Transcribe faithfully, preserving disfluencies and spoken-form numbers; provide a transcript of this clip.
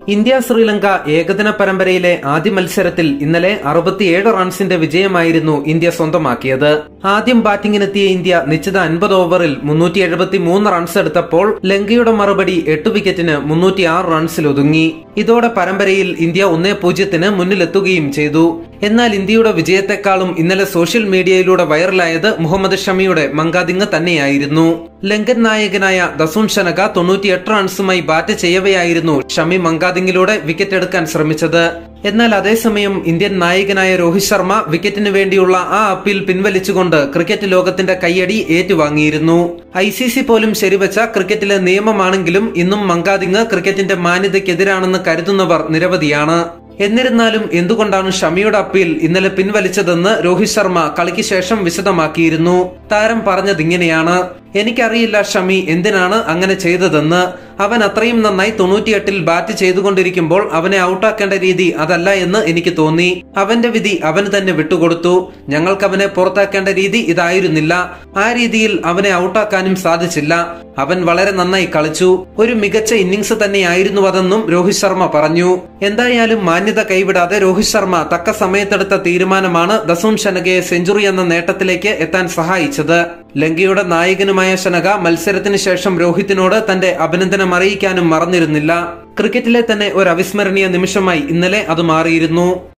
India Sri Lanka ഏകദിന പരമ്പരയിലെ ആദ്യ മത്സരത്തിൽ ഇന്നലെ അറുപത്തിയേഴ് റൺസിന്റെ വിജയമായിരുന്നു ഇന്ത്യ സ്വന്തമാക്കിയത്. ആദ്യം ബാറ്റിംഗിനെത്തിയ ഇന്ത്യ നിശ്ചിത അൻപത് ഓവറിൽ മുന്നൂറ്റി എഴുപത്തി മൂന്ന് റൺസ് എടുത്തപ്പോൾ ലങ്കയുടെ മറുപടി എട്ട് വിക്കറ്റിന് മുന്നൂറ്റിയാറ് റൺസിൽ ഒതുങ്ങി. ഇതോടെ പരമ്പരയിൽ ഇന്ത്യ ഒന്നേ പൂജ്യത്തിന് മുന്നിലെത്തുകയും ചെയ്തു. എന്നാൽ ഇന്ത്യയുടെ വിജയത്തെക്കാളും ഇന്നലെ സോഷ്യൽ മീഡിയയിലൂടെ വൈറലായത് മുഹമ്മദ് ഷമിയുടെ മങ്കാദിംഗ് തന്നെയായിരുന്നു. ലങ്കൻ നായകനായ ദസുൻ ഷനക തൊണ്ണൂറ്റിയെട്ട് റൺസുമായി ബാറ്റ് ചെയ്യവെയായിരുന്നു ഷമി മങ്കാദിംഗിലൂടെ വിക്കറ്റ് എടുക്കാൻ ശ്രമിച്ചത്. എന്നാൽ അതേസമയം ഇന്ത്യൻ നായകനായ രോഹിത് ശർമ്മ വിക്കറ്റിന് വേണ്ടിയുള്ള ആ അപ്പീൽ പിൻവലിച്ചുകൊണ്ട് ക്രിക്കറ്റ് ലോകത്തിന്റെ കയ്യടി ഏറ്റുവാങ്ങിയിരുന്നു. ഐ സി സി പോലും ശരിവച്ച ക്രിക്കറ്റിലെ നിയമമാണെങ്കിലും ഇന്നും മങ്കാദിംഗ് ക്രിക്കറ്റിന്റെ മാന്യതയ്ക്കെതിരാണെന്ന് കരുതുന്നവർ നിരവധിയാണ്. എന്നിരുന്നാലും എന്തുകൊണ്ടാണ് ഷമിയുടെ അപ്പീൽ ഇന്നലെ പിൻവലിച്ചതെന്ന് രോഹിത് ശർമ്മ കളിക്ക് ശേഷം വിശദമാക്കിയിരുന്നു. താരം പറഞ്ഞതിങ്ങനെയാണ്: എനിക്കറിയില്ല ഷമി എന്തിനാണ് അങ്ങനെ ചെയ്തതെന്ന്. അവൻ അത്രയും നന്നായി തൊണ്ണൂറ്റിയെട്ടിൽ ബാറ്റ് ചെയ്തുകൊണ്ടിരിക്കുമ്പോൾ അവനെ ഔട്ടാക്കേണ്ട രീതി അതല്ല എന്ന് എനിക്ക് തോന്നി. അവന്റെ വിധി അവന് തന്നെ വിട്ടുകൊടുത്തു. ഞങ്ങൾക്ക് അവനെ പുറത്താക്കേണ്ട രീതി ഇതായിരുന്നില്ല. ആ രീതിയിൽ അവനെ ഔട്ടാക്കാനും സാധിച്ചില്ല. അവൻ വളരെ നന്നായി കളിച്ചു. ഒരു മികച്ച ഇന്നിംഗ്സ് തന്നെയായിരുന്നു അതെന്നും രോഹിത് ശർമ്മ പറഞ്ഞു. എന്തായാലും മാന്യത കൈവിടാതെ രോഹിത് ശർമ്മ തക്ക സമയത്തെടുത്ത തീരുമാനമാണ് ദസുൻ ഷനകയെ സെഞ്ചുറി എന്ന നേട്ടത്തിലേക്ക് എത്താൻ സഹായിച്ചത്. ലങ്കയുടെ നായകനുമായ ഷനക മത്സരത്തിന് ശേഷം രോഹിത്തിനോട് തന്റെ അഭിനന്ദനം അറിയിക്കാനും മറന്നിരുന്നില്ല. ക്രിക്കറ്റിലെ തന്നെ ഒരു അവിസ്മരണീയ നിമിഷമായി ഇന്നലെ അത് മാറിയിരുന്നു.